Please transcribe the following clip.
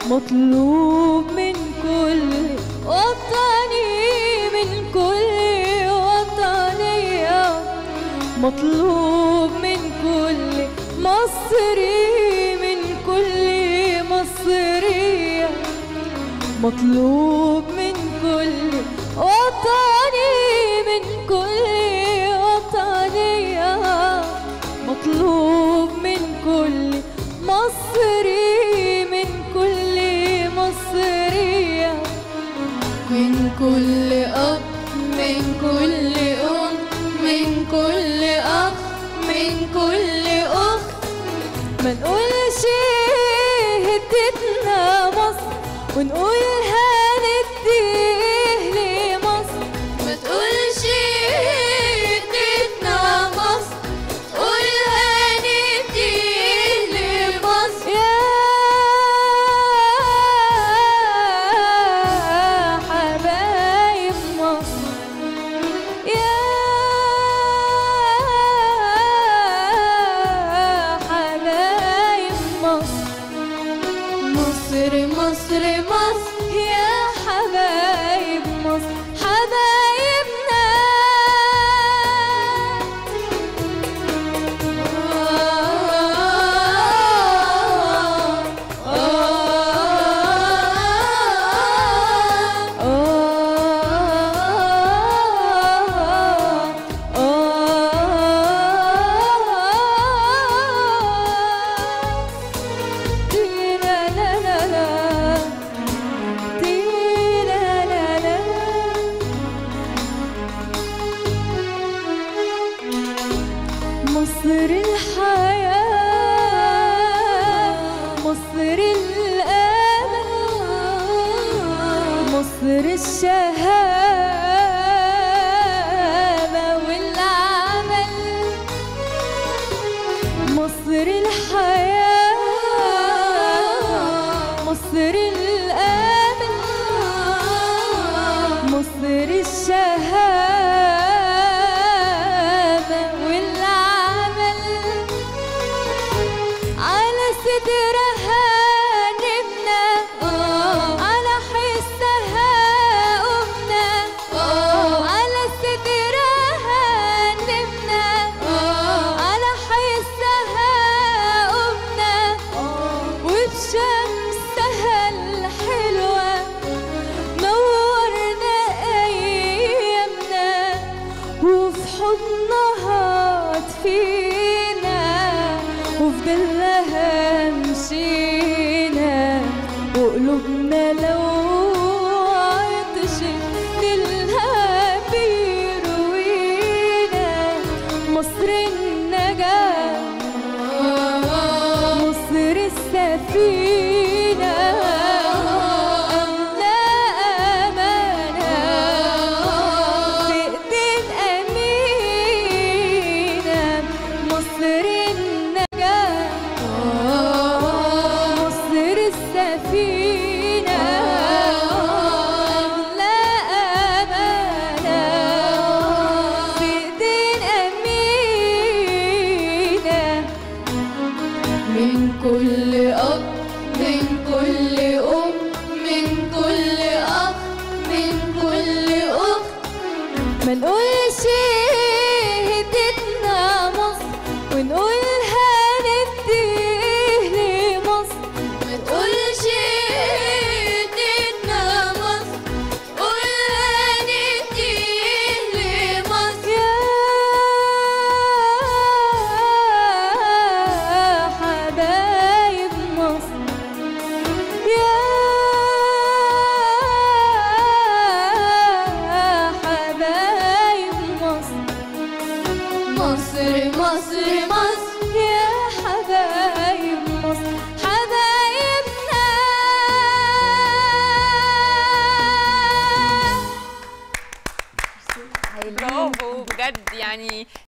مطلوب من كل وطني، من كل وطنية، مطلوب من كل مصري، من كل مصرية، مطلوب من كل وطني، من كل وطنية، مطلوب من كل مصري، من كل مصرية، من كل أب، من كل أم، من كل أخ، من كل أخت. ما نقولش هدتنا مصر ونقول هنديه لمصر، ما تقولش هدتنا مصر قول هنديه لمصر. يا حبايب مصر، يا حبايب مصر، مصر مصر مصر، يا حبايب مصر، حبايبنا. مصر الحياة، مصر الأمل، مصر الشهامة والعمل، مصر الحياة، مصر الأمل، مصر الشهامة والعمل، على صدرها نبنى، على حسها قمنا، على صدرها نبنى، على حسها قمنا، وبشمسها الحلوة نورنا أيامنا، وفي حضنها تفينا، وفي ظلها مشينا، وقلوبنا لو عطشت نلها بيروينا. مصر النجاة، مصر السفينة، أغلى أمانة في إيدين أمينة. مصر النجاة، مصر السفينة، أغلى أمانة في إيدين أمينة. من كل أب، من كل أم، من كل أخ، من كل أخت. ما نقولش هدتنا مصر ونقول هنديه لمصر، ما تقولش هدتنا مصر قول هنديه لمصر. يا حبايب مصر، يا حبايب مصر، مصر مصر مصر، يا حبايب مصر، حبايبنا. برافو بجد يعني.